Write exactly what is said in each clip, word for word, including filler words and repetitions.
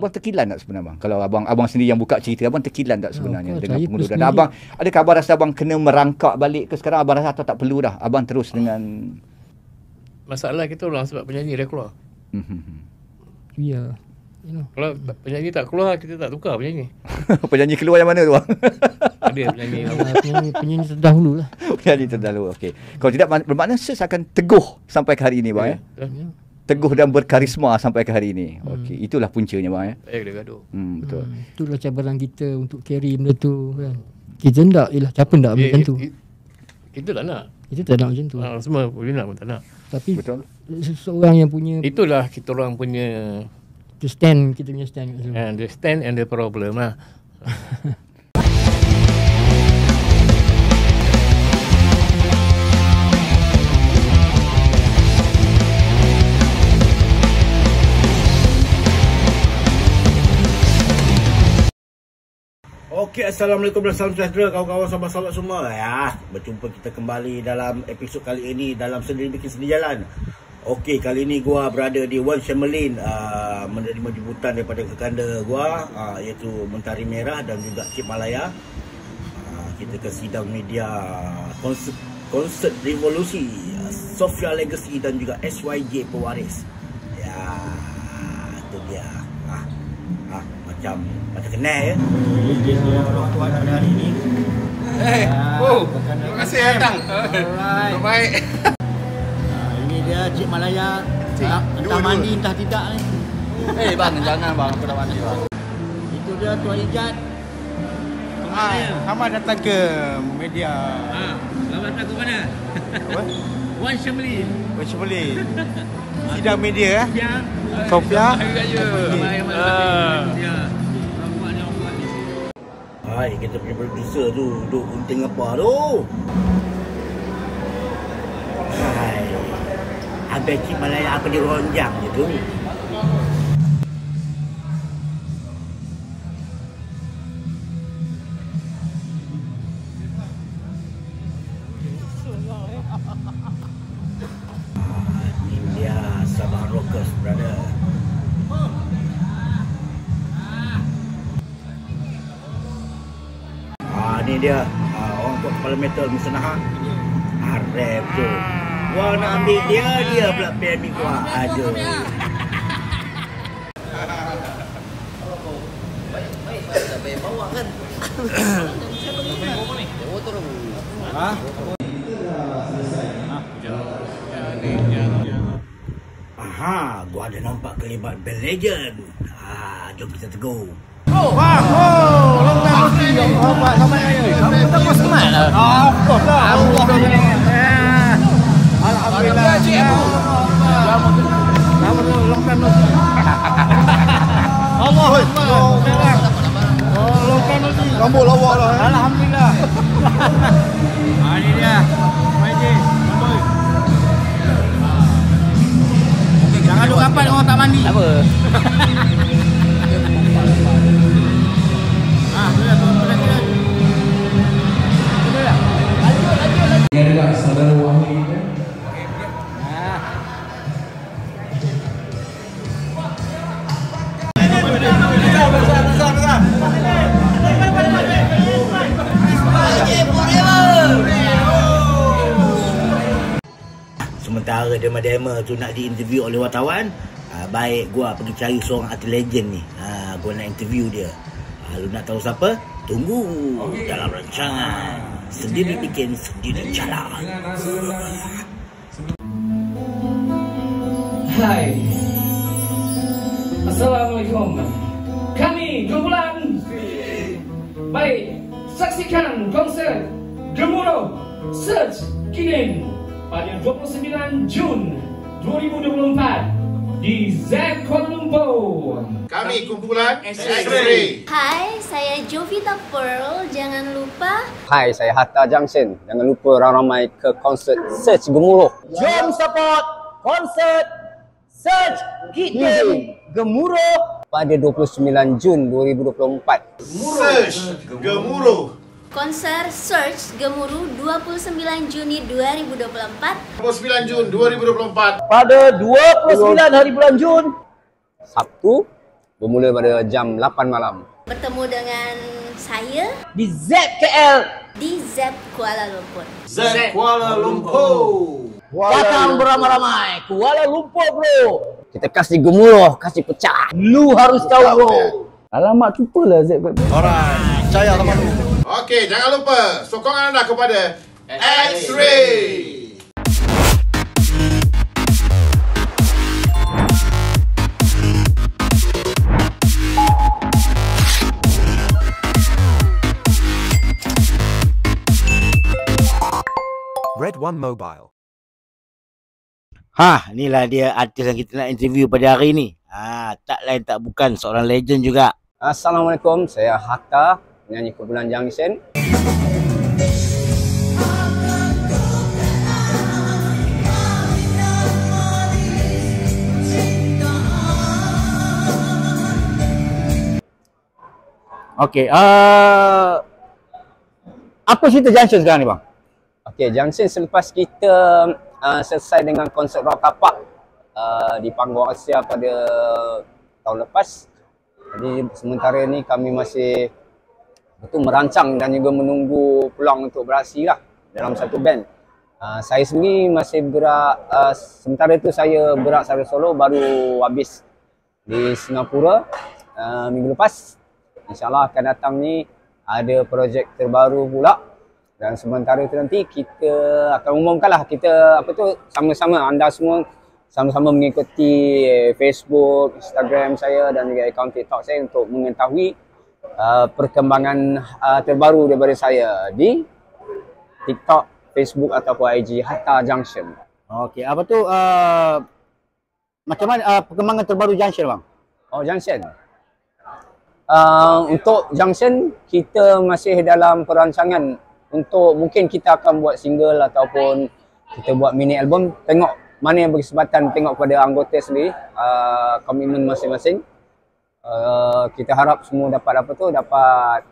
Abang terkilan tak sebenarnya bang? Kalau abang abang sendiri yang buka cerita, abang terkilan tak sebenarnya oh, dengan pengundur? Dan abang, adakah abang rasa abang kena merangkak balik ke sekarang? Abang rasa atau tak perlu dah? Abang terus dengan... Masalah kita orang sebab penyanyi dah keluar. Ya. You know. Kalau penyanyi tak keluar, kita tak tukar penyanyi. Penyanyi keluar yang mana tu bang? Ada penyanyi penyanyi, penyanyi terdahulu lah. Penyanyi terdahulu, okey. Kalau tidak, bermakna Search akan teguh sampai ke hari ini bang, ya? Ya. Teguh dan berkarisma sampai ke hari ini. Okey, hmm. itulah puncanya bang, ya? Eh, dia gaduh. Hmm, betul. Hmm. Itulah cabaran kita untuk carry benda tu kan. Kita tak, ialah siapa nak Eh, macam tu. it- Kita tak nak. Kita tak nak macam tu. Ha, semua boleh nak pun tak nak. Tapi Betul. seseorang yang punya Itulah kita orang punya the stand, kita punya stand kat situ. and the stand and the problem lah. Okey, Assalamualaikum dan salam sejahtera kawan-kawan, sahabat-sahabat semua. Ya, berjumpa kita kembali dalam episod kali ini dalam Sendiri Bikin Sendiri Jalan. Okey, kali ini gua berada di Wan Shammelin, uh, menerima jemputan daripada kekanda gua, uh, iaitu Mentari Merah dan juga Cik Malaya. Uh, kita ke sidang media konsert, konsert Revolusi, uh, Sofia Legacy dan juga S Y J Pewaris. Ya, itu dia. Ah, ah, macam macam kenal ya. Dia orang tua pada hari ini. Eh, oh, terima kasih datang. Alright. Baik. Nah, ini dia Cik Malaya. Cik, Entah, dua, entah dua. mandi entah tidak ni. Eh bang, jangan bang, aku dah mandi bang. Itu dia Tuan Ijat. Ah, sama datang ke media. Ah, selamat datang ke mana? Apa? Wan Shammelin. Macam boleh. Sidang media eh. Ya. Sofia. Hari raya. Hari Ah. Ya. Orang ni orang ni. Hai, kita punya producer tu duduk gunting apa tu? Hai. Habis Cik Malaya apa dia ronjang je tu? India Sabah Rockers, brother. Ah, ni dia. Ah, orang buat kepala metal Musnahah. Ah, rap tu. Gua nak ambil dia, dia pula pengen ambil gua. Aduh. Aha, gua ada nampak kelibat band legend. Ah, jom kita tegur. Wah, oh, long time no see. Sahabat, sahabat saya. Kamu tak puas semat lah. Ah, of course lah. Alhamdulillah. Cik Abu. Lama tu, long time no see. Allah. Oh, long time no see. Rambut lawak lah. Alhamdulillah. Ah, ni dia. Y J. Nombor. Jangan duk rapat orang tak mandi. Apa? Ah, sudah tu, sudah sudah. Adalah saudara Wahid. Sementara dema-dema tu nak diinterview oleh wartawan, uh, baik gua pergi cari seorang artis legend ni. Uh, gua nak interview dia. Uh, lu nak tahu siapa? Tunggu dalam rancangan Sendiri Bikin Sendiri Jalan. Hai. Assalamualaikum. Kami kumpulan. Baik, saksikan konsert Gemuruh Search Kinin pada dua puluh sembilan Jun dua ribu dua puluh empat di Z Kuala Lumpur. Kami kumpulan X-Ray. Hai, saya Jovita Pearl. Jangan lupa Hai, saya Hatta Junction. Jangan lupa ramai-ramai ke konsert Search Gemuruh. Jom support konsert Search Kinin Gemuruh Pada dua puluh sembilan Jun dua ribu dua puluh empat. Search Gemuruh. konser Search Gemuruh dua puluh sembilan Juni dua ribu dua puluh empat. dua puluh sembilan Jun dua ribu dua puluh empat. pada dua puluh sembilan hari bulan Jun. Sabtu bermula pada jam lapan malam. Bertemu dengan saya Di Z K L. di Z Kuala Lumpur. Z Kuala Lumpur. Datang beramai-ramai Kuala Lumpur bro. Kita kasih gemuruh, kasih pecah. Lu harus tahu bro. Alamak lupalah Z K L. Alright, saya sama lu. Okey, jangan lupa sokongan anda kepada X-Ray. Red One Mobile. Ha, inilah dia artis yang kita nak interview pada hari ni. Ha, tak lain tak bukan seorang legend juga. Assalamualaikum, saya Hatta, penyanyi kumpulan Junction. Okey, uh, apa cerita Junction sekarang ni bang? Okey, Junction selepas kita uh, selesai dengan konsert Rock Tapak uh, di panggung Asia pada tahun lepas. Jadi sementara ni kami masih betul merancang dan juga menunggu peluang untuk beraksi lah dalam satu band. Uh, saya sendiri masih bergerak, uh, sementara itu saya bergerak secara solo baru habis di Singapura uh, minggu lepas. InsyaAllah akan datang ni ada projek terbaru pula. Dan sementara itu nanti kita akan umumkanlah kita apa tu sama-sama anda semua sama-sama mengikuti Facebook, Instagram saya dan juga akaun TikTok saya untuk mengetahui uh, perkembangan uh, terbaru daripada saya di TikTok, Facebook ataupun I G Hatta Junction. Okey, apa tu uh, macam mana uh, perkembangan terbaru Junction bang? Oh, Junction. Uh, untuk Junction kita masih dalam perancangan untuk mungkin kita akan buat single ataupun kita buat mini album, tengok mana yang berkesempatan, tengok pada anggota sendiri, uh, komitmen masing-masing. Uh, kita harap semua dapat apa tu, dapat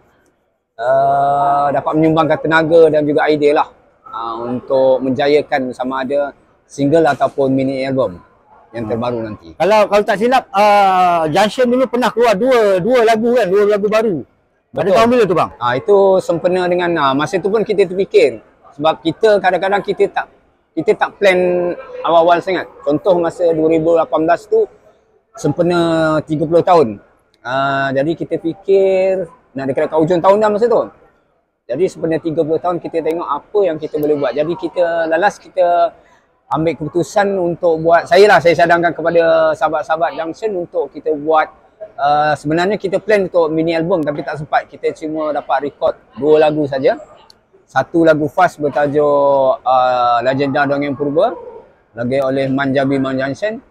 uh, dapat menyumbangkan tenaga dan juga idea lah uh, untuk menjayakan sama ada single ataupun mini album yang terbaru nanti. Kalau kalau tak silap uh, Junction dulu pernah keluar dua dua lagu kan, dua lagu baru. Pada tahun bila tu bang? Ah, itu sempena dengan ah, masa tu pun kita terfikir sebab kita kadang-kadang kita tak kita tak plan awal-awal sangat. Contoh masa dua ribu lapan belas tu sempena tiga puluh tahun. Ah, jadi kita fikir nak dekat hujung tahun dah masa tu. Jadi sempena tiga puluh tahun kita tengok apa yang kita boleh buat. Jadi kita lalas kita ambil keputusan untuk buat, saya lah saya cadangkan kepada sahabat-sahabat Junction untuk kita buat. Uh, sebenarnya kita plan untuk mini album tapi tak sempat. Kita cuma dapat record dua lagu saja. Satu lagu fast bertajuk uh, Legenda Dongeng Purba, lagi oleh Manjabi Man Junction.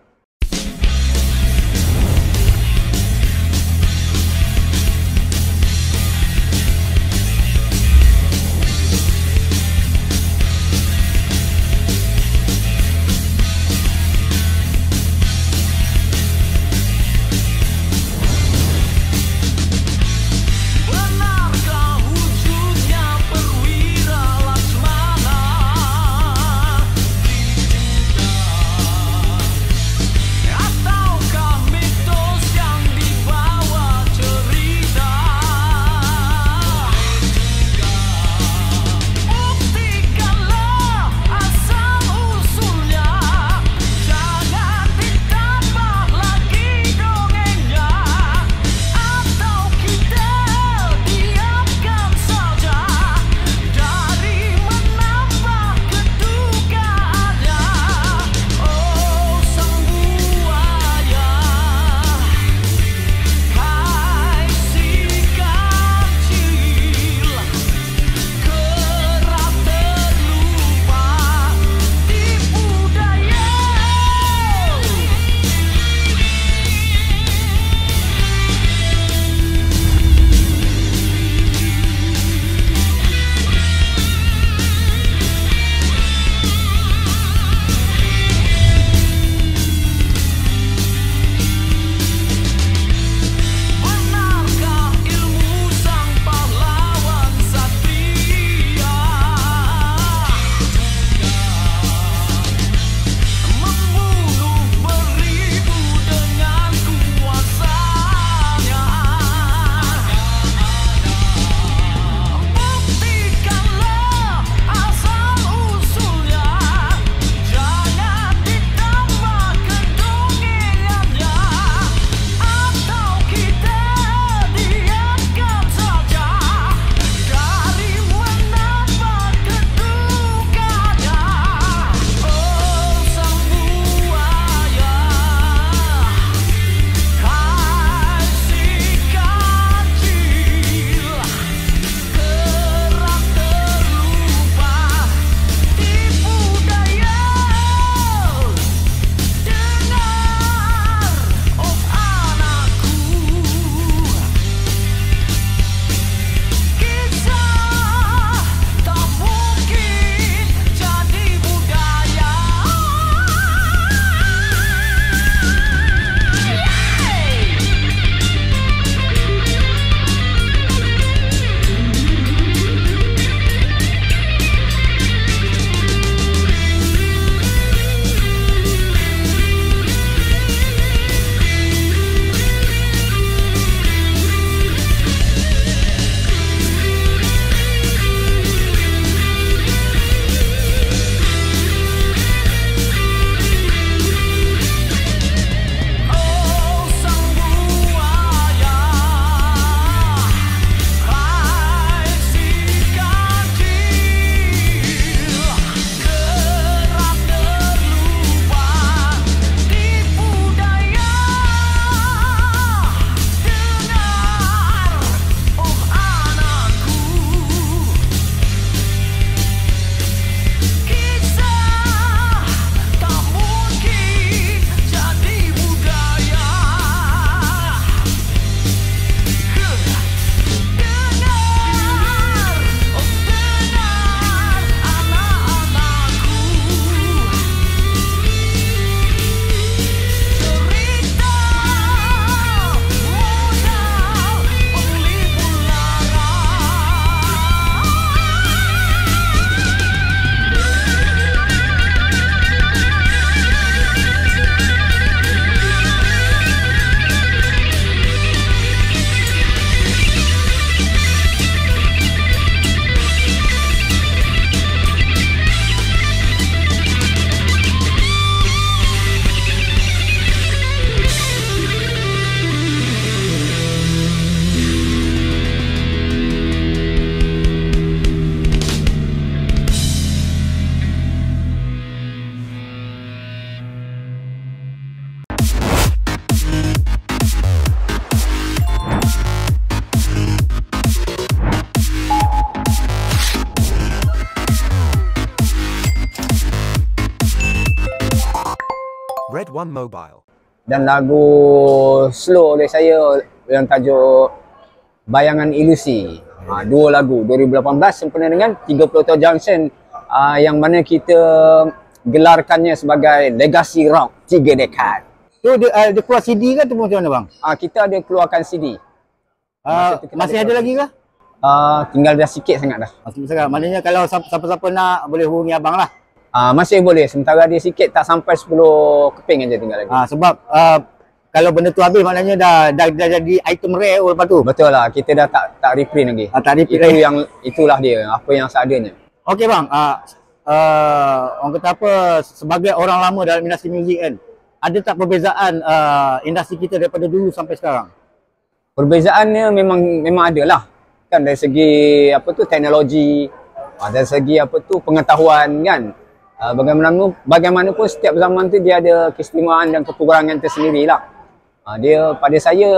Red One Mobile. Dan lagu slow oleh saya yang tajuk Bayangan Ilusi. Ha, dua lagu dua ribu lapan belas sempena dengan tiga puluh tahun Junction, uh, yang mana kita gelarkannya sebagai Legacy Rock tiga dekad. Tu dia, uh, dia keluar C D ke tu macam mana bang? Uh, kita ada keluarkan C D. Uh, masih ada lagi ke? Uh, tinggal dah sikit sangat dah. Masih sangat. Maknanya kalau siapa-siapa nak boleh hubungi abang lah. Uh, masih boleh. Sementara dia sikit tak sampai sepuluh keping aja tinggal lagi. Uh, sebab uh, kalau benda tu habis maknanya dah dah, dah jadi item rare oh, lepas tu. Betul lah. Kita dah tak tak reprint lagi. Uh, tak reprint Itu lagi. yang itulah dia. Apa yang seadanya. Okey bang. Uh, uh, orang kata apa, sebagai orang lama dalam industri muzik kan, ada tak perbezaan uh, industri kita daripada dulu sampai sekarang? Perbezaannya memang memang ada lah. Kan dari segi apa tu teknologi, dari segi apa tu pengetahuan kan. Uh, bagaimanapun bagaimanapun setiap zaman tu dia ada keistimewaan dan kekurangan tersendiri lah. Uh, dia pada saya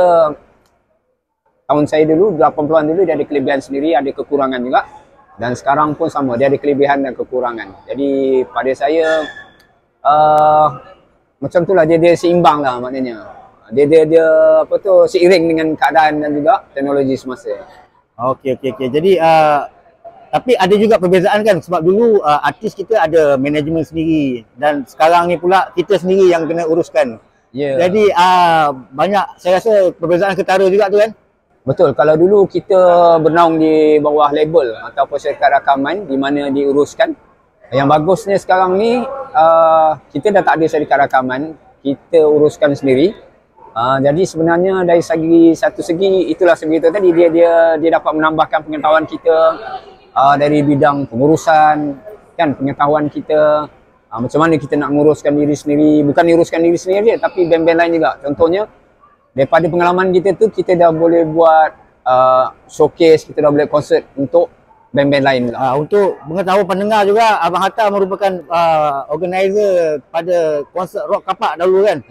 tahun saya dulu lapan puluhan dulu dia ada kelebihan sendiri, ada kekurangan juga. Dan sekarang pun sama, dia ada kelebihan dan kekurangan. Jadi pada saya uh, macam tu lah, dia dia seimbang lah maknanya. Dia dia dia apa tu seiring dengan keadaan dan juga teknologi semasa. Okey okey okey. Jadi uh, tapi ada juga perbezaan kan, sebab dulu uh, artis kita ada manajemen sendiri dan sekarang ni pula kita sendiri yang kena uruskan. Yeah. Jadi uh, banyak saya rasa perbezaan ketara juga tu kan. Betul, kalau dulu kita bernaung di bawah label ataupun syarikat rakaman di mana diuruskan. Yang bagusnya sekarang ni uh, kita dah tak ada syarikat rakaman, kita uruskan sendiri. Uh, jadi sebenarnya dari segi satu segi itulah sebegitu tadi dia dia dia dapat menambahkan pengetahuan kita uh, dari bidang pengurusan kan, pengetahuan kita uh, macam mana kita nak menguruskan diri sendiri, bukan uruskan diri sendiri je tapi band-band lain juga. Contohnya daripada pengalaman kita tu kita dah boleh buat uh, showcase, kita dah boleh konsert untuk band-band lain juga. Uh, untuk mengetahui pendengar juga, Abang Hatta merupakan uh, organizer pada konsert Rock Kapak dahulu kan.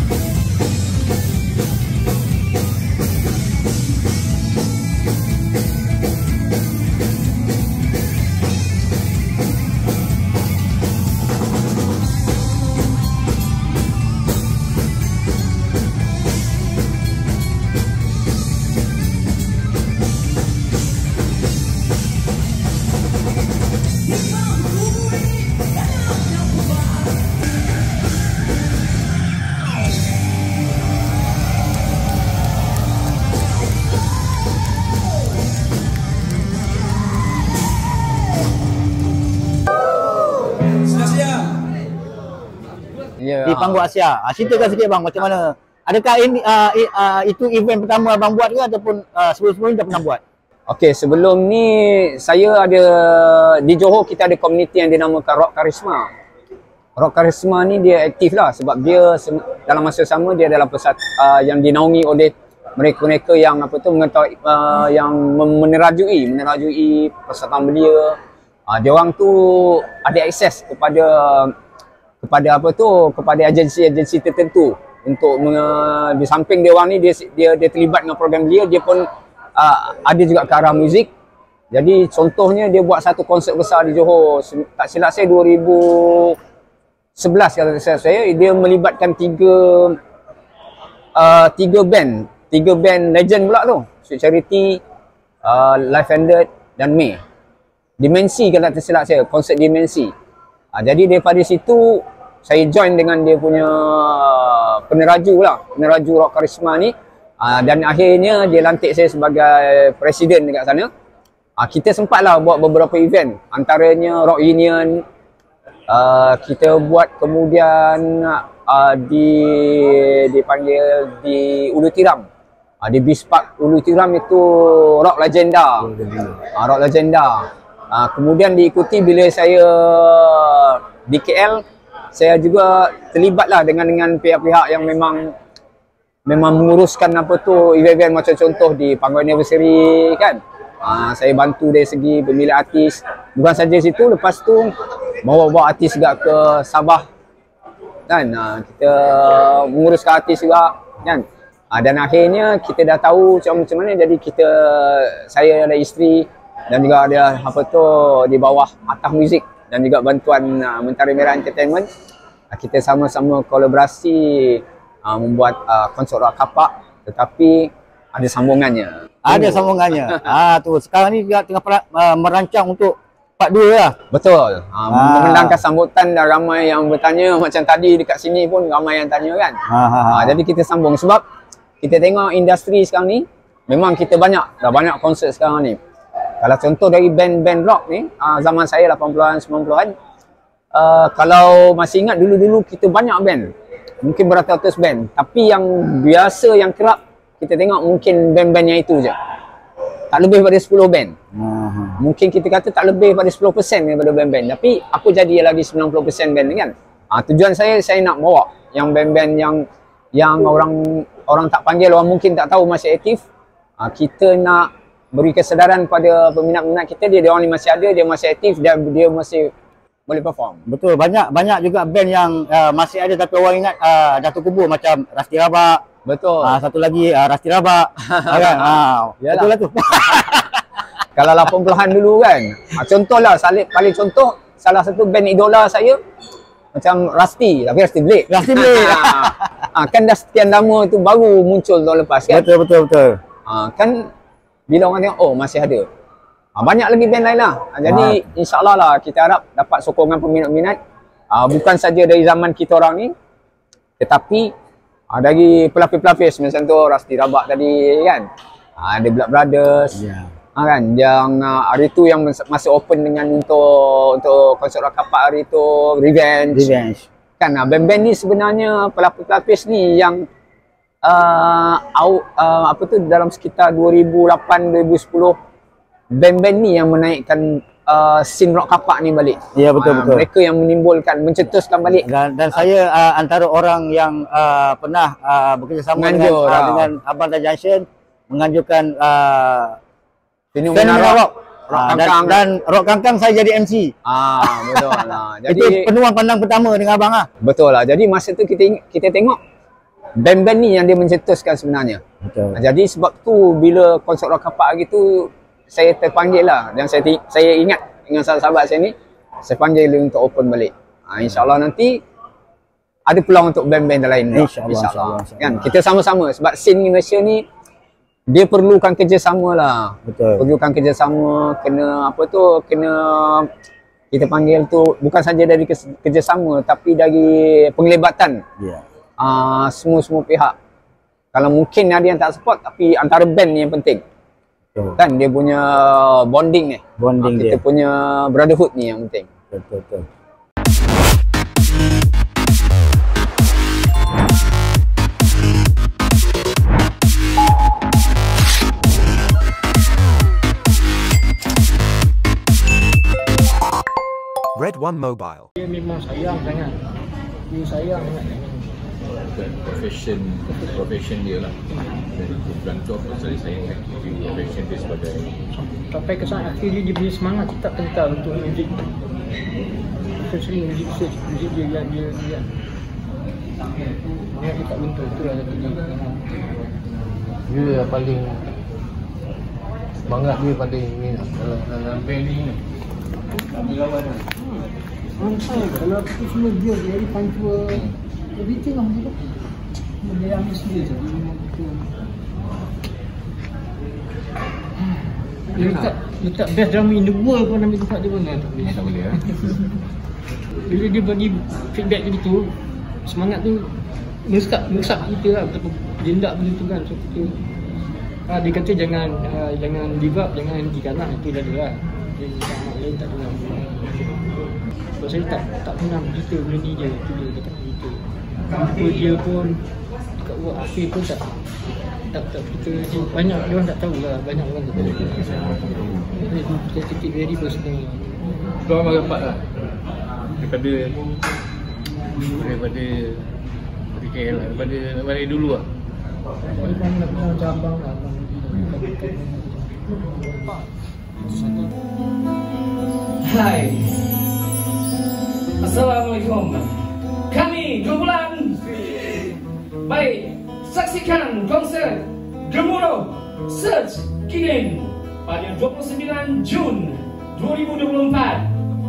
Yeah. Di panggung Asia. Ah, ceritakan sikit bang macam mana? Adakah ini uh, uh, itu event pertama abang buat ke ataupun uh, sebelum-sebelum ni dah pernah buat? Okey, sebelum ni saya ada di Johor, kita ada komuniti yang dinamakan Rock Karisma. Rock Karisma ni dia aktif lah sebab dia dalam masa sama dia adalah pesat uh, yang dinaungi oleh mereka-mereka yang apa tu mengetahui uh, yang menerajui menerajui persatuan belia. Uh, dia orang tu ada akses kepada kepada apa tu kepada agensi-agensi tertentu untuk uh, di samping dia orang ni dia dia dia terlibat dengan program dia, dia pun uh, ada juga ke arah muzik. Jadi contohnya dia buat satu konsert besar di Johor, tak silap saya dua ribu sebelas kalau tak silap saya, dia melibatkan tiga uh, tiga band, tiga band legend pula tu, Sweet Charity, uh, Life Ended dan May. Dimensi kalau tak silap saya, konsert Dimensi. Uh, jadi daripada situ saya join dengan dia punya peneraju lah, peneraju Rock Karisma ni, uh, dan akhirnya dia lantik saya sebagai presiden dekat sana. Uh, kita sempatlah buat beberapa event, antaranya Rock Union, uh, kita buat kemudian uh, di dipanggil di Ulu Tiram, uh, di Beach Park Ulu Tiram itu Rock Legenda, uh, Rock Legenda. Uh, kemudian diikuti bila saya di K L, saya juga terlibatlah dengan dengan pihak-pihak yang memang memang menguruskan apa tu event-event macam contoh di panggung anniversary kan. Uh, saya bantu dari segi pemilih artis. Bukan saja situ, lepas tu bawa-bawa artis juga ke Sabah kan. Uh, kita menguruskan artis juga kan. Uh, dan akhirnya kita dah tahu macam macam mana, jadi kita saya dan isteri dan juga ada apa tu di bawah Atah Music dan juga bantuan uh, Mentari Merah Entertainment, kita sama-sama kolaborasi uh, membuat uh, konsert rock kapak, tetapi ada sambungannya. Ada sambungannya. Ah tu sekarang ni juga tengah pera, uh, merancang untuk part dua lah. Betul. Uh, ah. Memandangkan sambutan dan ramai yang bertanya, macam tadi dekat sini pun ramai yang tanya kan. Ha, ha, ha. Uh, jadi kita sambung sebab kita tengok industri sekarang ni memang kita banyak, dah banyak konsert sekarang ni. Kalau contoh dari band-band rock ni, uh, zaman saya lapan puluhan, sembilan puluhan, uh, kalau masih ingat dulu-dulu kita banyak band. Mungkin beratus-ratus band. Tapi yang biasa, yang kerap, kita tengok mungkin band-band yang itu je. Tak lebih daripada sepuluh band. Uh-huh. Mungkin kita kata tak lebih daripada sepuluh peratus daripada band-band. Tapi aku jadi lagi sembilan puluh peratus band ni kan. Uh, tujuan saya, saya nak bawa yang band-band yang yang orang orang tak panggil, orang mungkin tak tahu masih aktif. Uh, kita nak beri kesedaran pada peminat-peminat kita, dia, dia orang ni masih ada, dia masih aktif, dia, dia masih boleh perform. Betul, banyak banyak juga band yang uh, masih ada tapi orang ingat uh, dah terkubur, macam Rasti Rabak. Betul. Uh, satu lagi uh, Rasti Rabak. Kan? Uh, betul lah tu. Kalau lapan puluhan dulu kan. Uh, contohlah, salib paling contoh, salah satu band idola saya macam Rasti, tapi Rasti Blade. Rasti Blade. uh, kan dah sekian lama tu baru muncul tahun lepas kan. Betul betul betul. Uh, kan bila orang tengok, oh masih ada. Uh, banyak lagi band lain lah. Uh, jadi uh. insyaAllah lah kita harap dapat sokongan peminat-peminat. Uh, bukan saja dari zaman kita orang ni, tetapi uh, dari pelapis-pelapis macam tu, Rasti Rabak tadi kan. Uh, ada Blood Brothers. Yeah. Uh, kan, yang uh, hari tu yang masih open dengan untuk untuk konsert rock kapak hari tu, Revenge. Revenge. Kan uh, band-band ni sebenarnya pelapis-pelapis ni yang Uh, uh, apa tu dalam sekitar dua ribu lapan dua ribu sepuluh band-band ni yang menaikkan uh, scene rock kapak ni balik. Ya betul uh, betul. Mereka yang menimbulkan, mencetuskan balik. Dan, dan uh, saya uh, antara orang yang uh, pernah uh, bekerjasama dengan, uh, uh, dengan Abang Dan Junction menganjurkan uh, fenomena rock, rock. rock uh, dan, dan rock kangkang saya jadi M C. Ah betul lah. Jadi itu penuang pandang pertama dengan abang ah. Betul lah. Jadi masa tu kita kita tengok band-band ni yang dia mencetuskan sebenarnya. Betul. Jadi sebab tu bila konsert rock kapak gitu saya terpanggil lah, dan saya saya ingat dengan sahabat-sahabat saya ni, saya panggil dia untuk open balik. Ha, InsyaAllah nanti ada peluang untuk band-band lain. InsyaAllah. Insya insya insya kan kita sama-sama sebab scene Malaysia ni dia perlukan kerjasama lah. Betul. Perlukan kerjasama, kena apa tu, kena kita panggil tu bukan saja dari kerjasama tapi dari penglibatan. Ya. Yeah. Uh, semua-semua pihak. Kalau mungkin ada yang tak support, tapi antara band ni yang penting. Betul. Kan dia punya bonding ni. Bonding uh, kita dia. punya brotherhood ni yang penting. Betul betul. Red One Mobile. Dia memang sayang sangat. Dia sayang sangat. Profession profession dia lah. Dan bukan tu apa saya sayang profession dia sebagai sampai kesan akhirnya dia punya semangat tetap kental untuk muzik. Especially muzik research, muzik dia yang dia dia dia tak bentuk itulah satu dia. Dia yang paling semangat dia paling ni dalam dalam band ni. Kami lawan dah. Sampai kalau aku semua dia dari pantua everything lah macam tu. Dia ambil sendiri je. Dia letak, letak best drama in the world pun ambil tempat dia pun tak boleh. Tak boleh. Bila dia bagi feedback macam tu, semangat tu meresap, meresap kita lah. Betapa jendak benda tu kan. So kita, ah, dia kata jangan uh, jangan give up, jangan henti kalah. Itu dah dia lah. Dia cakap lain tak pernah. Sebab saya tak tak pernah bercerita benda ni je. Itu dia tak bercerita. Jumpa dia pun dekat buat akhir pun tak tak tak kita banyak dia orang tak tahu lah, banyak orang tak tahu. Jadi kita take it very personal. Kau orang rapat lah daripada daripada dari K L lah, daripada daripada dulu lah. Abang nak kenal macam abang lah, abang. Hai, Assalamualaikum. Kami kumpulan baik, saksikan konser Gemuruh Search Kinin pada dua puluh sembilan Jun dua ribu dua puluh empat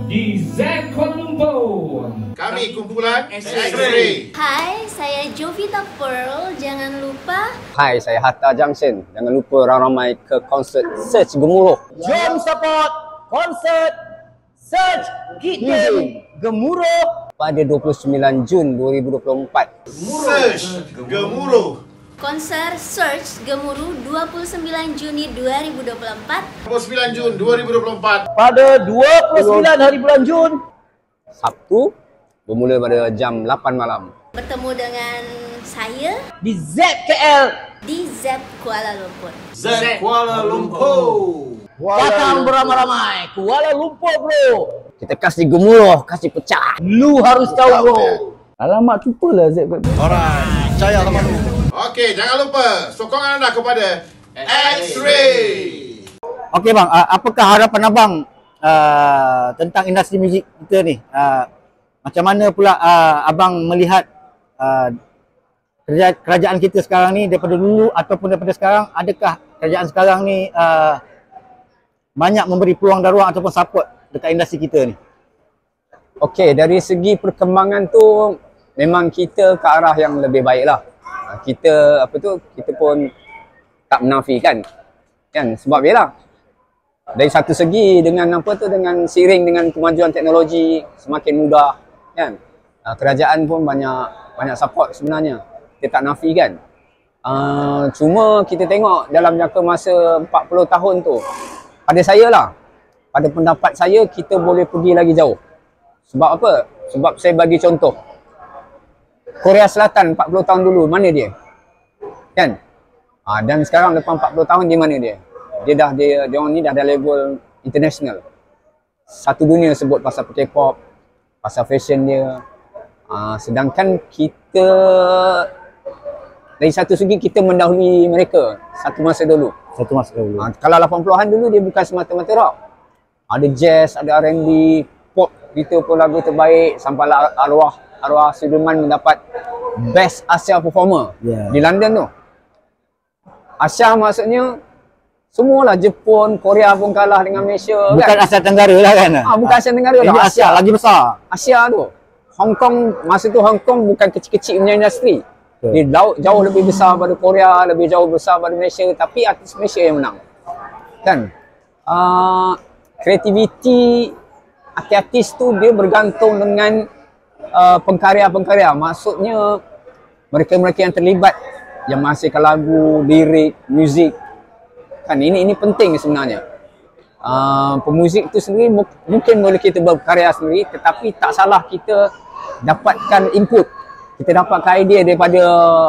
di Z Kuala Lumpur. Kami kumpulan X-Ray. Hai, saya Jovita Pearl. Jangan lupa. Hai, saya Hatta Junction. Jangan lupa ramai-ramai ke konsert Search Gemuruh. Jom support konsert Search Kitten Gemuruh pada dua puluh sembilan Jun dua ribu dua puluh empat. Search Gemuruh. Konser Search Gemuruh dua puluh sembilan Juni dua ribu dua puluh empat. dua puluh sembilan Jun dua ribu dua puluh empat. Pada dua puluh sembilan hari bulan Jun. Sabtu bermula pada jam lapan malam. Bertemu dengan saya di Z K L di Z Kuala Lumpur. Z Kuala Lumpur. Datang beramai-ramai Kuala Lumpur bro. Kita kasih gemuruh, kasih pecah. Lu harus tahu bro. Alamat cupalah Z K L. Alright, saya alamat lu. Okey, jangan lupa sokongan anda kepada X-Ray. Okey bang, uh, apakah harapan abang uh, tentang industri muzik kita ni? Uh, macam mana pula uh, abang melihat uh, kerja, kerajaan kita sekarang ni daripada dulu ataupun daripada sekarang? Adakah kerajaan sekarang ni uh, banyak memberi peluang dan ruang ataupun support dekat industri kita ni? Okey, dari segi perkembangan tu memang kita ke arah yang lebih baik lah. Kita apa tu, kita pun tak menafikan kan, sebab yalah dari satu segi dengan apa tu, dengan seiring dengan kemajuan teknologi semakin mudah kan, kerajaan pun banyak banyak support sebenarnya, kita tak nafikan. Uh, cuma kita tengok dalam jangka masa empat puluh tahun tu, pada saya lah, pada pendapat saya kita boleh pergi lagi jauh. Sebab apa? Sebab saya bagi contoh, Korea Selatan empat puluh tahun dulu, mana dia? Kan? Ha, dan sekarang lepas empat puluh tahun di mana dia? Dia dah, dia, dia orang ni dah ada level international. Satu dunia sebut pasal K-pop, pasal fashion dia. Ha, sedangkan kita, dari satu segi kita mendahului mereka satu masa dulu. Satu masa dulu. Ha, kalau lapan puluhan dulu dia bukan semata-mata rock. Ada jazz, ada R and B, pop, kita pun lagu terbaik, sampailah arwah arwah Sudirman mendapat Best Asia Performer yeah. di London tu. Asia maksudnya semualah, Jepun, Korea pun kalah dengan Malaysia. Bukan kan? Asia Tenggara lah kan? Ah, bukan Asia Tenggara lah. Asia, Asia lagi besar. Asia tu. Hong Kong, masa tu Hong Kong bukan kecil-kecil punya industri. Okay. Dia jauh, jauh lebih besar pada Korea, lebih jauh besar pada Malaysia, tapi artis Malaysia yang menang. Kan? Uh, kreativiti artis tu dia bergantung dengan uh, pengkarya-pengkarya. Maksudnya mereka-mereka yang terlibat, yang menghasilkan lagu, lirik, muzik. Kan ini ini penting sebenarnya. Uh, pemuzik tu sendiri mungkin boleh kita berkarya sendiri, tetapi tak salah kita dapatkan input. Kita dapatkan idea daripada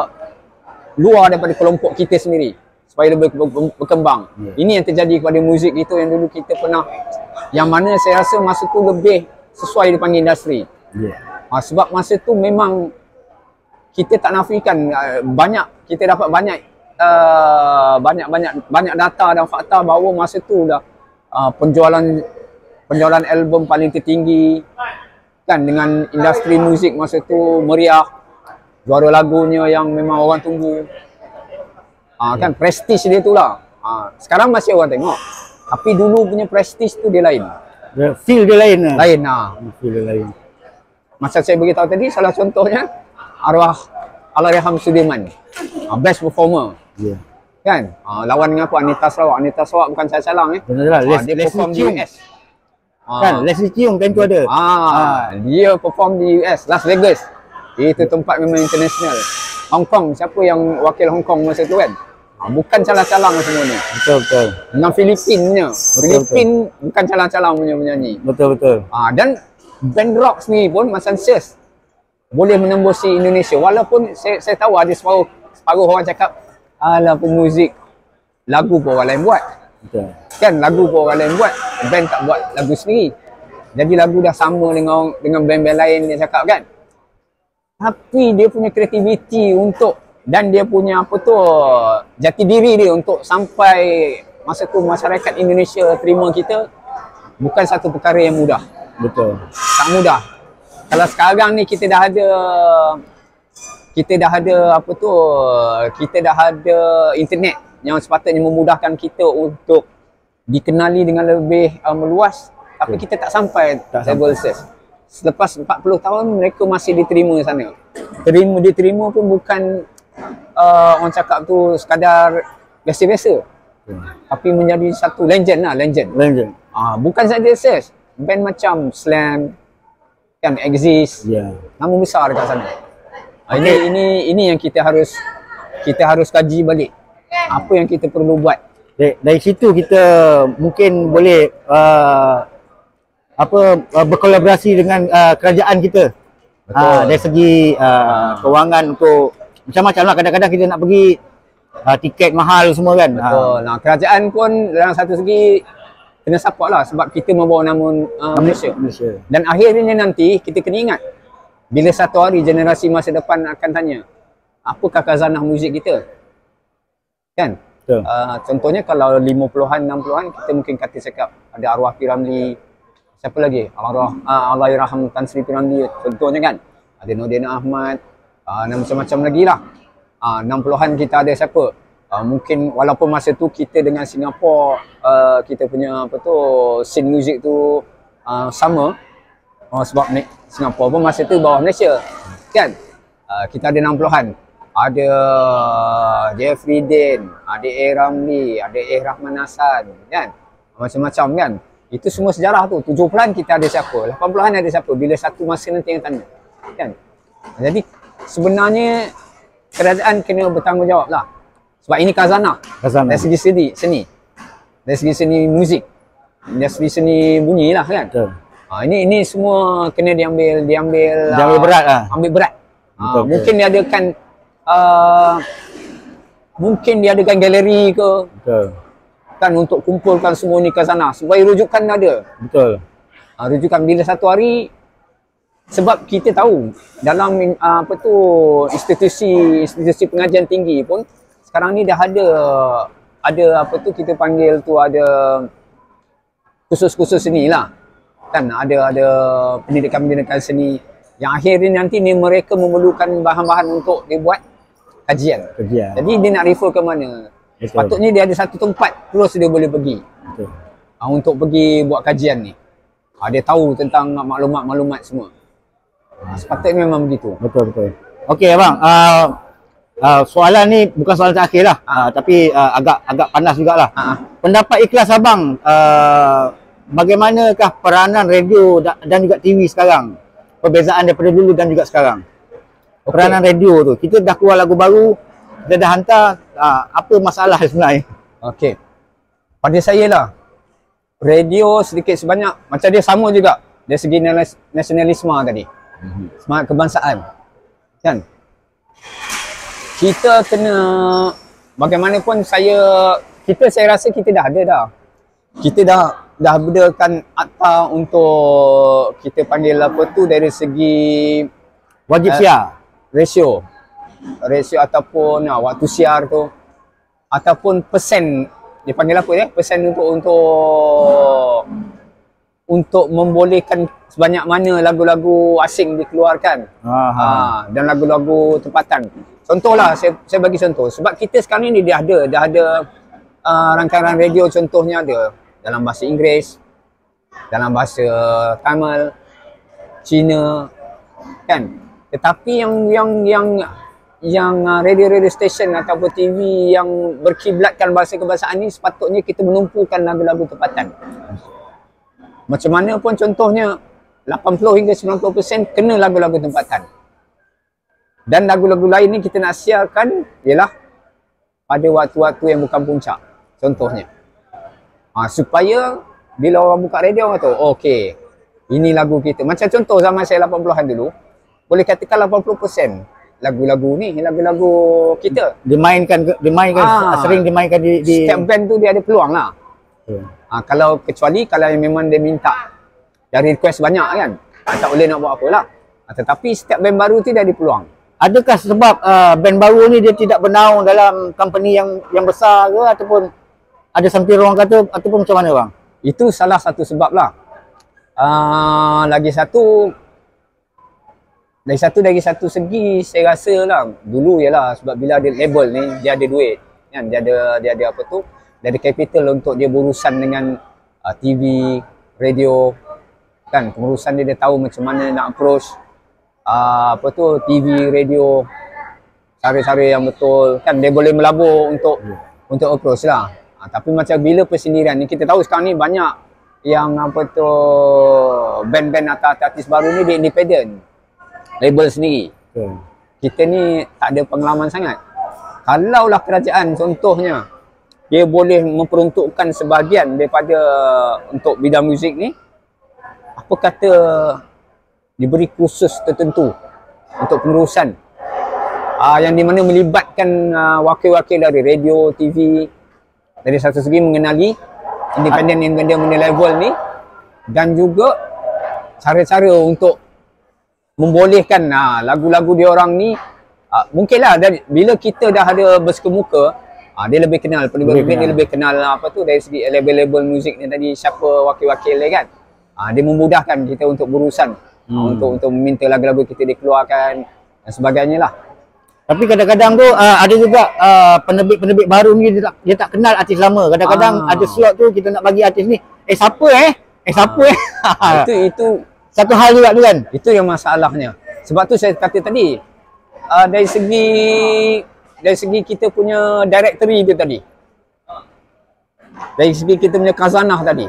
luar, daripada kelompok kita sendiri supaya lebih berkembang. Yeah. Ini yang terjadi kepada muzik kita yang dulu kita pernah, yang mana saya rasa masa tu lebih sesuai dipanggil industri. Yeah. Ha, sebab masa tu memang kita tak nafikan, banyak kita dapat banyak uh, banyak banyak banyak data dan fakta bahawa masa tu dah uh, penjualan penjualan album paling tertinggi kan, dengan industri muzik masa tu meriah, juara lagunya yang memang orang tunggu. Uh, kan prestige dia tu lah. Uh, sekarang masih orang tengok, tapi dulu punya prestige tu dia lain. Feel dia lain lah. Lain lah. Feel dia lain. Masa saya beritahu tadi, salah contohnya arwah Allahyarham Sudirman, uh, best performer. Yeah. Kan? Uh, lawan dengan apa? Anita Sarawak. Anita Sarawak bukan saya salah eh. Benar lah. Uh, dia Les perform di U S. Uh, kan, Leslie Cheung kan tu ada. Ah, uh, dia perform di U S, Las Vegas. Itu tempat memang international. Hong Kong, siapa yang wakil Hong Kong masa tu kan? Uh, bukan calang-calang semuanya. Betul betul. Dengan Filipinnya. Filipin bukan calang-calang punya penyanyi. Betul betul. Ah, uh, dan band rock sendiri pun macam Search boleh menembusi Indonesia, walaupun saya, saya tahu ada separuh separuh orang cakap alah pemuzik lagu pun orang lain buat. Betul. Kan lagu pun orang lain buat, band tak buat lagu sendiri. Jadi lagu dah sama dengan dengan band-band lain dia cakap kan. Tapi dia punya kreativiti untuk, dan dia punya apa tu, jati diri dia untuk sampai masa tu masyarakat Indonesia terima kita, bukan satu perkara yang mudah. Betul. Tak mudah. Kalau sekarang ni kita dah ada kita dah ada apa tu, kita dah ada internet yang sepatutnya memudahkan kita untuk dikenali dengan lebih uh, meluas. Tapi kita tak sampai tak level search. Selepas empat puluh tahun mereka masih diterima sana. Terima diterima pun bukan uh, orang cakap tu sekadar biasa-biasa. Hmm. Tapi menjadi satu legend lah, legend. Legend. Ah, bukan saja search. Band macam Slam kan exist. Yeah. Nama besar dekat sana. Ah, ini ini ini yang kita harus kita harus kaji balik. Apa yang kita perlu buat. Dari, dari situ kita mungkin boleh uh, apa uh, berkolaborasi dengan uh, kerajaan kita. Uh, dari segi uh, kewangan untuk macam-macam lah. Kadang-kadang kita nak pergi uh, tiket mahal semua kan. Betul. Nah, kerajaan pun dalam satu segi kena support lah sebab kita membawa nama uh, Malaysia. Malaysia. Dan akhirnya nanti kita kena ingat bila satu hari generasi masa depan akan tanya apakah khazanah muzik kita. Kan? Uh, contohnya kalau lima puluhan, enam puluhan kita mungkin kata cakap ada arwah P. Ramlee, siapa lagi? Arwah uh, Allahyarham Tan Sri P. Ramlee contohnya kan. Ada Nordina Ahmad, uh, dan macam-macam lagi lah. Uh, enam puluhan kita ada siapa? Uh, mungkin walaupun masa tu kita dengan Singapura uh, kita punya apa tu scene music tu uh, sama. Uh, sebab Singapura pun masa tu bawah Malaysia. Kan? Uh, kita ada enam puluhan. Ada Jeffrey Dean, ada A. Ramlee, ada A. Rahman Hassan, kan? Macam-macam kan? Itu semua sejarah tu. tujuh puluhan kita ada siapa? lapan puluhan ada siapa? Bila satu masa nanti yang tanya. Kan? Jadi sebenarnya kerajaan kena bertanggungjawab lah. Sebab ini khazanah. Khazanah. Dari segi seni, seni. Dari segi seni muzik. Dari segi seni bunyi lah kan? Betul. Ha, ini ini semua kena diambil diambil diambil berat lah. Ambil berat. Ha, mungkin diadakan Uh, mungkin diadakan galeri ke. Betul. Kan untuk kumpulkan semua ni ke sana supaya rujukan ada. Betul. Uh, rujukan bila satu hari sebab kita tahu dalam uh, apa tu institusi institusi pengajian tinggi pun sekarang ni dah ada ada apa tu kita panggil tu ada khusus-khusus seni lah. Kan ada ada pendidikan-pendidikan seni yang akhirnya nanti ni mereka memerlukan bahan-bahan untuk dibuat kajian. kajian. Jadi dia nak refer ke mana? Betul. Sepatutnya dia ada satu tempat terus dia boleh pergi. Betul. Ha, untuk pergi buat kajian ni. Ha, dia tahu tentang maklumat-maklumat semua. Ha, sepatutnya memang begitu. Betul betul. Okey abang, uh, uh, soalan ni bukan soalan terakhir lah, ha. uh, tapi uh, agak agak panas jugalah. Ha. Pendapat ikhlas abang, uh, bagaimanakah peranan radio dan juga T V sekarang? Perbezaan daripada dulu dan juga sekarang. Okay. Peranan radio tu. Kita dah keluar lagu baru, kita dah hantar, uh, apa masalah sebenarnya? Okey. Pada saya lah, radio sedikit sebanyak, macam dia sama juga. Dari segi nasionalisme tadi. Mm-hmm. Semangat kebangsaan. Kan? Kita kena, bagaimanapun saya, kita saya rasa kita dah ada dah. Kita dah dah bedakan akta untuk kita panggil apa tu dari segi wajib uh, siar. Ratio. Ratio ataupun uh, waktu siar tu. Ataupun persen, dia panggil apa ya? Persen untuk untuk untuk membolehkan sebanyak mana lagu-lagu asing dikeluarkan. Ha, dan lagu-lagu tempatan. Contohlah, saya, saya bagi contoh. Sebab kita sekarang ni dah ada, dah ada uh, rangkaian radio contohnya ada dalam bahasa Inggeris, dalam bahasa Tamil, Cina, kan? Tetapi yang yang yang yang radio-radio station ataupun T V yang berkiblatkan bahasa kebangsaan ni sepatutnya kita menumpukan lagu-lagu tempatan. Macam mana pun contohnya lapan puluh hingga sembilan puluh peratus kena lagu-lagu tempatan. Dan lagu-lagu lain ni kita nak siarkan ialah pada waktu-waktu yang bukan puncak. Contohnya. Ha, supaya bila orang buka radio orang tahu, oh, okey, ini lagu kita. Macam contoh zaman saya lapan puluhan dulu, boleh katakan lapan puluh peratus lagu-lagu ni, lagu-lagu kita. Dimainkan, dimainkan ha, sering dimainkan di, di... Setiap band tu dia ada peluang lah. Hmm. Ha, kalau kecuali kalau yang memang dia minta, dari request banyak kan, ha, tak boleh nak buat apa lah. Ha, tetapi setiap band baru tu dia ada peluang. Adakah sebab uh, band baru ni dia tidak bernaung dalam company yang yang besar ke, ataupun ada something wrong kata, ataupun macam mana bang? Itu salah satu sebab lah. Uh, lagi satu, dari satu dari satu segi saya rasa lah, dulu ialah sebab bila ada label ni, dia ada duit. Kan? Dia ada dia ada apa tu, dia ada capital untuk dia berurusan dengan uh, T V, radio kan, pengurusan dia dia tahu macam mana nak approach uh, apa tu T V, radio, cara-cara yang betul kan, dia boleh melabur untuk yeah. untuk approach lah. Uh, tapi macam bila persendirian ni, kita tahu sekarang ni banyak yang apa tu band-band atau artis baru ni dia independent, label sendiri. Yeah. Kita ni tak ada pengalaman sangat. Kalaulah kerajaan contohnya dia boleh memperuntukkan sebahagian daripada untuk bidang muzik ni, apa kata diberi kursus tertentu untuk pengurusan uh, yang di mana melibatkan uh, wakil-wakil dari radio, T V, dari satu segi mengenali independent-independent punya level ni, dan juga cara-cara untuk membolehkan uh, lagu-lagu dia orang ni uh, mungkinlah dari, bila kita dah ada bersekemuka, uh, dia lebih kenal penerbit, dia lebih kenal apa tu dari segi label-label muzik ni tadi, siapa wakil-wakil dia kan. Uh, dia memudahkan kita untuk berurusan, hmm. uh, untuk untuk meminta lagu-lagu kita dikeluarkan dan sebagainya lah. Tapi kadang-kadang tu uh, ada juga uh, penerbit-penerbit baru ni dia tak, dia tak kenal artis lama. Kadang-kadang ah. ada slot tu kita nak bagi artis ni, eh siapa eh? Eh siapa ah. eh? itu itu satu hal juga tu kan. Itu yang masalahnya. Sebab tu saya kata tadi, uh, dari segi dari segi kita punya directory tu tadi, dari segi kita punya khazanah tadi,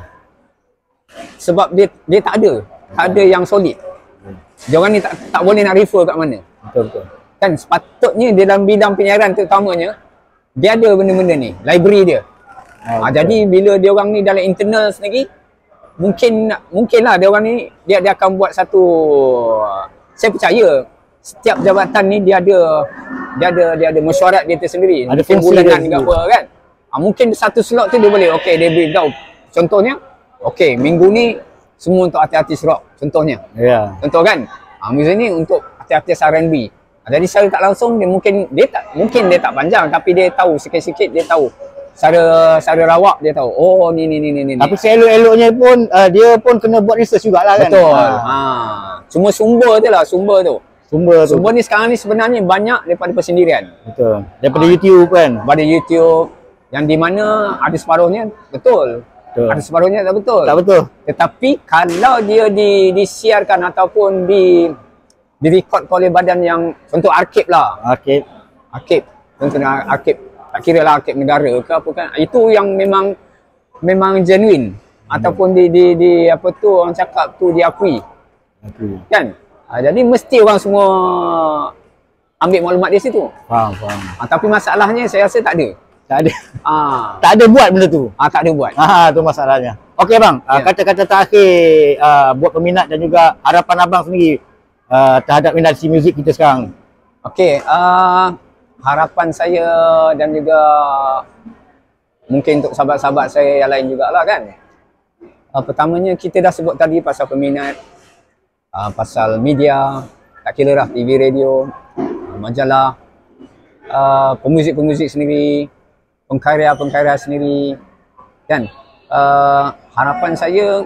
sebab dia dia tak ada, tak ada yang solid. Dia orang ni tak tak boleh nak refer kat mana. Betul betul. Kan sepatutnya dia dalam bidang penyiaran terutamanya dia ada benda-benda ni, library dia. Ha, jadi bila dia orang ni dalam internal sendiri, mungkin mungkinlah dia orang ni dia dia akan buat satu, saya percaya setiap jabatan ni dia ada dia ada dia ada mesyuarat dia tersendiri. Ada mungkin bulanan dia ke apa kan. Ha, mungkin satu slot tu dia boleh okey dia beritahu. Contohnya okey minggu ni semua untuk artis-artis rock contohnya. Ya. Yeah. Contoh kan. Ha, minggu ni untuk artis-artis R and B. Jadi secara tak langsung dia mungkin dia tak mungkin dia tak panjang tapi dia tahu sikit-sikit, dia tahu secara secara rawak dia tahu oh ni ni ni ni. Tapi seelok-eloknya pun uh, dia pun kena buat research jugalah kan. Betul. Ha. ha. Cuma sumber tu lah, sumber tu. Sumber tu. Sumber ni sekarang ni sebenarnya banyak daripada persendirian. Betul. Daripada ha. YouTube kan. Daripada YouTube yang di mana ada separuhnya betul. Betul. Ada separuhnya tak betul. Tak betul. Tetapi kalau dia di disiarkan ataupun di direkod oleh badan yang contoh arkib lah. Arkib. Arkib. Contohnya arkib. Tak kira lah arkib negara ke apa kan. Itu yang memang memang genuine. Hmm. Ataupun di, di, di apa tu orang cakap tu diakui. Okay. Kan? Ha, jadi mesti orang semua ambil maklumat di situ. Faham, faham. Ha, tapi masalahnya saya rasa tak ada. Tak ada. Ha. Tak ada buat benda tu. Ah ha, tak ada buat. Ha, tu masalahnya. Okey bang, ya. Kata-kata terakhir uh, buat peminat dan juga harapan abang sendiri Uh, terhadap industri muzik kita sekarang. Okey, uh, harapan saya dan juga mungkin untuk sahabat-sahabat saya yang lain jugalah kan. Uh, pertamanya kita dah sebut tadi pasal peminat, uh, pasal media, tak kira lah T V, radio, uh, majalah, uh, pemuzik-pemuzik sendiri, pengkarya-pengkarya sendiri kan. Uh, harapan saya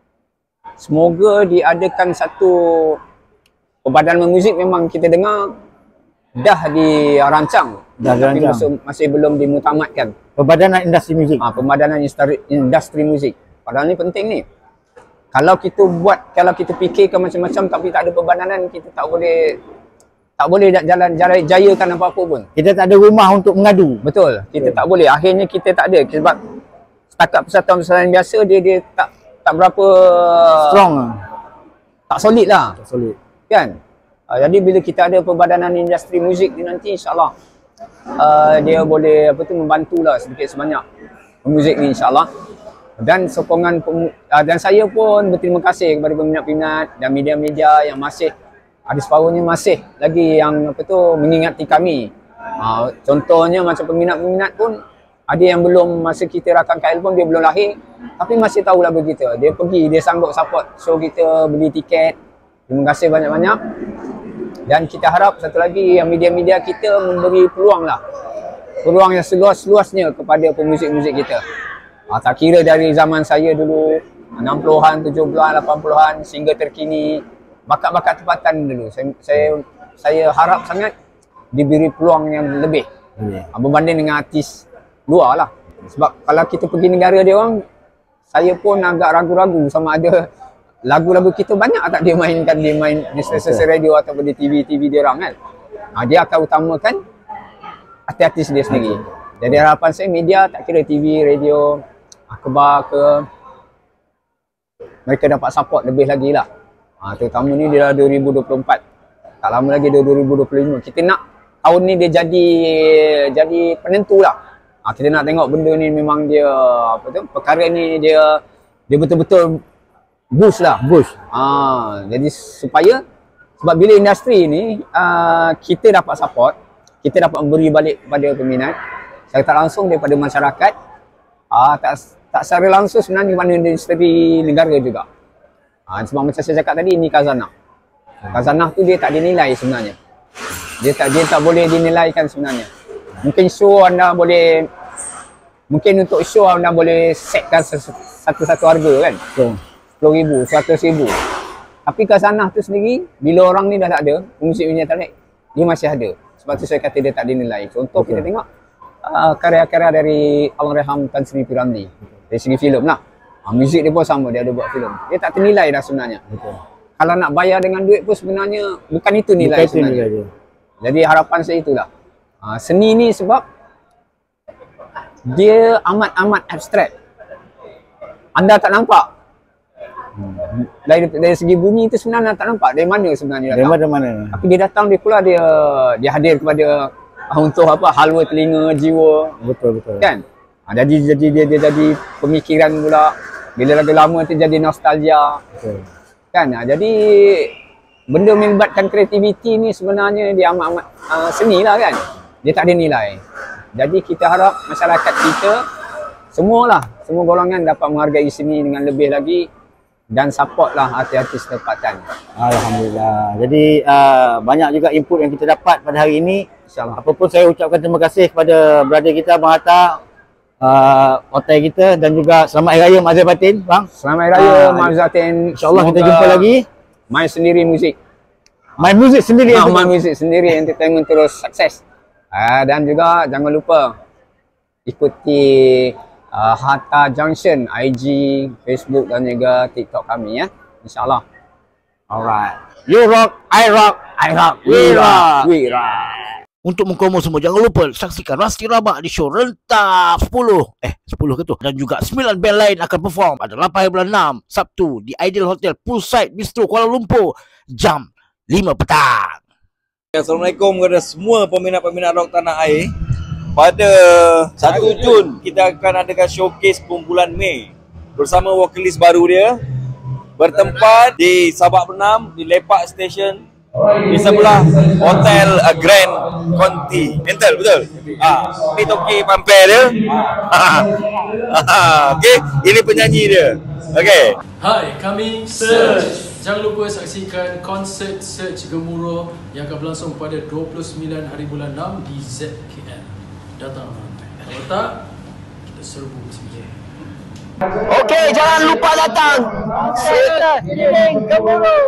semoga diadakan satu Perbadanan muzik memang kita dengar dah dirancang, dah tapi masih, masih belum dimutamatkan. Perbadanan industri muzik. Ah, ha, perbadanan industri, industri muzik. Padahal ni penting ni. Kalau kita buat, kalau kita fikirkan macam-macam tapi tak ada perbadanan, kita tak boleh tak boleh jalan jalan jayakan apa-apa pun. Kita tak ada rumah untuk mengadu. Betul. Kita yeah. tak boleh. Akhirnya kita tak ada sebab setakat persatuan-persatuan biasa dia dia tak tak berapa strong. Tak solid lah. Tak solid. Kan? Uh, jadi bila kita ada perbadanan industri muzik ni nanti insyaAllah uh, dia boleh apa tu membantulah sedikit sebanyak muzik ni insyaAllah. Dan sokongan uh, dan saya pun berterima kasih kepada peminat-peminat dan media-media yang masih ada separuhnya masih lagi yang apa tu mengingati kami. Uh, contohnya macam peminat-peminat pun ada yang belum masa kita rakam K L pun dia belum lahir tapi masih tahu lagu kita. Dia pergi, dia sanggup support show kita, beli tiket. Terima kasih banyak-banyak. Dan kita harap satu lagi yang media-media kita memberi peluang lah. Peluang yang seluas-luasnya kepada pemuzik-muzik kita. Ha, tak kira dari zaman saya dulu, enam puluhan, tujuh puluhan, lapan puluhan sehingga terkini. Bakat-bakat tempatan dulu. Saya, saya saya harap sangat diberi peluang yang lebih. Ha, berbanding dengan artis luar lah. Sebab kalau kita pergi negara dia orang, saya pun agak ragu-ragu sama ada lagu-lagu kita banyak tak dia mainkan, dia main di stesen radio ataupun di T V T V dia orang kan. Ha, dia akan utamakan artis dia sendiri. Jadi harapan saya media tak kira T V, radio, akhbar ke, mereka dapat support lebih lagi lah. Ha, terutama ni dia dah dua ribu dua puluh empat. Tak lama lagi dua ribu dua puluh lima. Kita nak tahun ni dia jadi jadi penentu lah. Ha, kita nak tengok benda ni memang dia apa tu, perkara ni dia dia betul-betul boost lah. Boost. Ha, jadi supaya sebab bila industri ni uh, kita dapat support, kita dapat memberi balik kepada peminat secara tak langsung daripada masyarakat. Uh, tak tak secara langsung sebenarnya mana industri negara juga. Uh, sebab macam saya cakap tadi, ini khazanah. Khazanah tu dia tak dinilai sebenarnya. Dia tak dia tak boleh dinilaikan sebenarnya. Mungkin show anda boleh, mungkin untuk show anda boleh setkan satu-satu harga kan. sepuluh ribu, seratus ribu. Tapi khazanah tu sendiri, bila orang ni dah tak ada, muzik punya talent, dia masih ada. Sebab tu saya kata dia tak dinilai. Contoh kita tengok uh, karya-karya dari Allahyarham Tan Sri P. Ramlee. Dari segi filem lah. Uh, muzik dia pun sama, dia ada buat filem. Dia tak ternilai dah sebenarnya. Betul. Kalau nak bayar dengan duit pun sebenarnya bukan itu nilai bukan sebenarnya. Itu nilai. Jadi harapan saya itulah. Uh, seni ni sebab dia amat-amat abstrak. Anda tak nampak. Hmm. Dari, dari segi bunyi itu sebenarnya tak nampak dari mana sebenarnya datang. Dari mana? Tapi dia datang, dia keluar, dia dia hadir kepada untuk apa, halwa telinga jiwa. Betul betul. Kan? Ha, jadi jadi dia, dia jadi pemikiran pula. Bila lagu lama tu jadi nostalgia. Betul. Kan? Ha, jadi benda melibatkan kreativiti ni sebenarnya dia amat-amat uh, seni lah kan. Dia tak ada nilai. Jadi kita harap masyarakat kita semualah, semua golongan dapat menghargai seni dengan lebih lagi dan support lah artis-artis tempatan. Alhamdulillah. Jadi uh, banyak juga input yang kita dapat pada hari ini. InsyaAllah. Apapun saya ucapkan terima kasih kepada brother kita Abang Hatta, uh, hotel kita, dan juga selamat Hari Raya Mak Zahir Batin, bang. Selamat Hari Raya uh, Mak Zahir Batin. InsyaAllah kita jumpa lagi. Main sendiri muzik. Main muzik sendiri. Nah, main muzik sendiri, entertainment terus sukses. Uh, dan juga jangan lupa ikuti Uh, Hatta Junction, I G, Facebook dan juga TikTok kami ya. InsyaAllah. Alright. You rock, I rock, I rock, we rock, we rock. Untuk mengkomo semua, jangan lupa saksikan Rasti Rabak di show Rentak sepuluh. Eh, sepuluh ke tu? Dan juga sembilan band lain akan perform pada lapan bulan enam, Sabtu di Ideal Hotel Poolside Bistro Kuala Lumpur jam lima petang. Assalamualaikum kepada semua peminat-peminat rock tanah air. Pada satu Jun kita akan adakan showcase kumpulan Mei bersama vokalis baru dia, bertempat di Sabak Bernam di Lepak Station di sebelah Hotel uh, Grand Continental, betul? Ah, ini toki pampir dia. Okey, ini penyanyi dia. Okey. Hai, kami Search. Jangan lupa saksikan konsert Search Gemuruh yang akan berlangsung pada dua puluh sembilan hari bulan enam di Z K M. Datang. Kalau tak, kita serbu sini. Okey, jangan lupa datang. Search Gemuruh.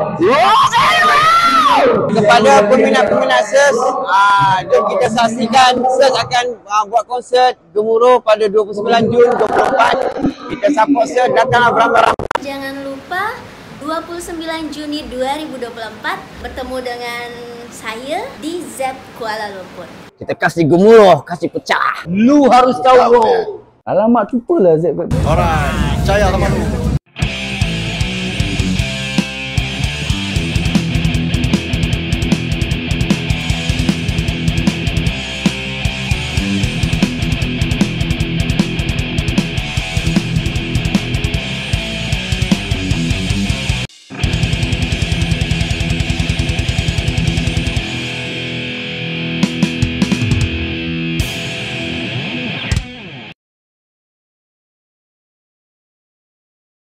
Kepada peminat-peminat Search, uh, jom kita saksikan Search akan uh, buat konsert Gemuruh pada dua puluh sembilan Jun dua puluh empat. Kita support Search, datanglah beramai-ramai. Jangan lupa dua puluh sembilan Juni dua ribu dua puluh empat bertemu dengan saya di Z Kuala Lumpur. Kita kasih gemuruh, kasih pecah. Lu harus tahu bro. Alamak, lupalah Z. Alright, percaya sama lu.